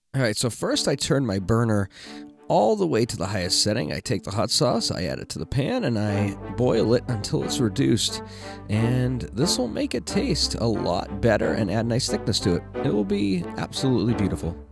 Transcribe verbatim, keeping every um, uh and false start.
All right, so first I turn my burner all the way to the highest setting. I take the hot sauce, I add it to the pan, and I boil it until it's reduced. And this will make it taste a lot better and add nice thickness to it. It will be absolutely beautiful.